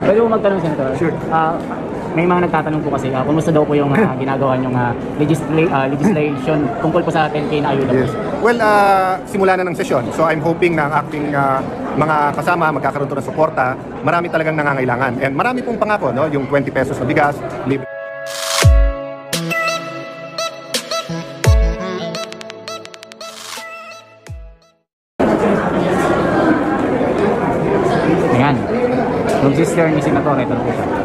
Pwede mo magtanong, Senator? Sure. May mga nagtatanong po kasi, kumusta daw po yung ginagawa niyong legislation tungkol po sa 10K na ayuda? Yes. Well, simula na ng sesyon. So I'm hoping na ang ating mga kasama magkakaroon to ng suporta. Marami talagang nangangailangan. And marami pong pangako, no? Yung 20 pesos na bigas, libre. Ayan. Yung sister ni Senator, ito na po siya.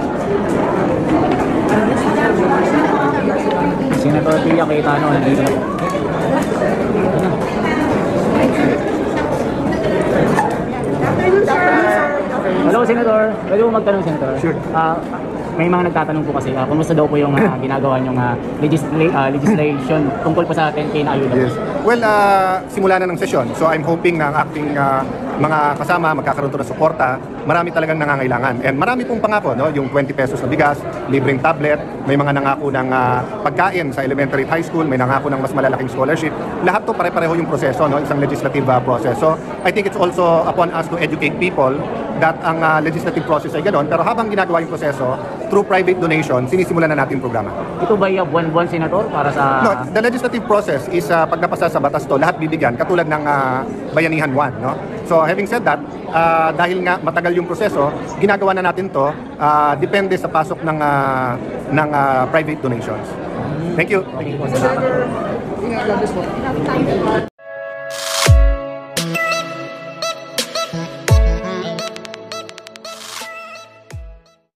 Senator Pia Cayetano, nandito na po. Hello, Senator. Pwede mo magtanong, Senator? Sure. May mga nagtatanong po kasi, kumusta daw po yung ginagawa niyong legislation tungkol po sa 10K na ayuda? Yes. Well, simula na ng sesyon. So I'm hoping na ang ating mga kasama magkakaroon to ng suporta. Marami talagang nangangailangan. And marami pong pangako, no? Yung 20 pesos na bigas, libreng tablet, may mga nangako ng pagkain sa elementary at high school, may nangako ng mas malalaking scholarship. Lahat to pare-pareho yung proseso, no? Isang legislative process. So I think it's also upon us to educate people that ang legislative process ay ganoon. Pero habang ginagawa yung proseso, through private donation, sinisimulan na natin yung programa. Ito ba yung buwan-buwan, Senator, para sa... No, the legislative process is pag napasa sa batas to, lahat bibigyan, katulad ng Bayanihan 1. No? So having said that, dahil nga matagal yung proseso, ginagawa na natin to, depende sa pasok ng private donations. Thank you. Thank you po, Senator.